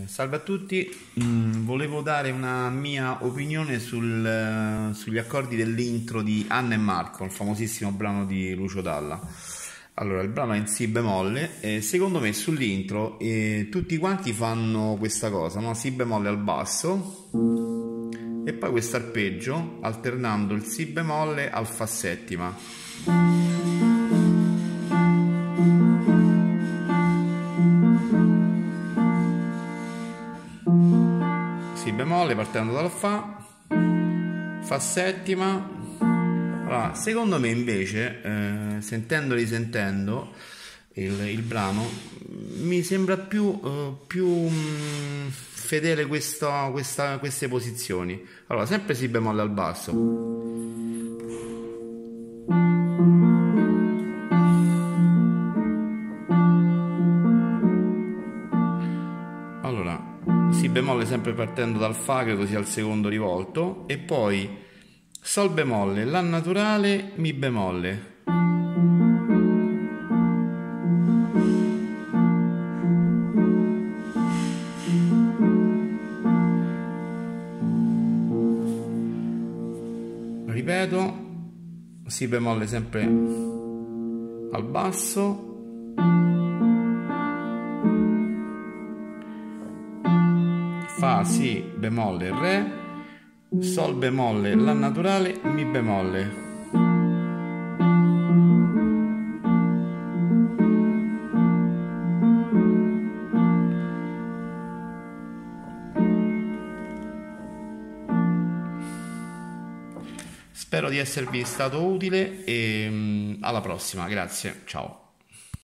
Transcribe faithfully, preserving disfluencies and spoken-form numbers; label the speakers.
Speaker 1: Salve a tutti, mm, volevo dare una mia opinione sul, eh, sugli accordi dell'intro di Anna e Marco, il famosissimo brano di Lucio Dalla. Allora, il brano è in Si bemolle e secondo me sull'intro eh, tutti quanti fanno questa cosa, no? Si bemolle al basso e poi questo arpeggio alternando il Si bemolle al Fa settima. Si bemolle partendo dal Fa, Fa settima. Allora, secondo me invece, eh, sentendo e risentendo il, il brano, mi sembra più, eh, più mh, fedele questa, questa, queste posizioni. Allora, sempre Si bemolle al basso. Allora, Si bemolle sempre partendo dal Fa, credo sia il secondo rivolto, e poi Sol bemolle, La naturale, Mi bemolle. Ripeto, Si bemolle sempre al basso, Fa, Si, bemolle, Re, Sol bemolle, La naturale, Mi bemolle. Spero di esservi stato utile e alla prossima, grazie, ciao.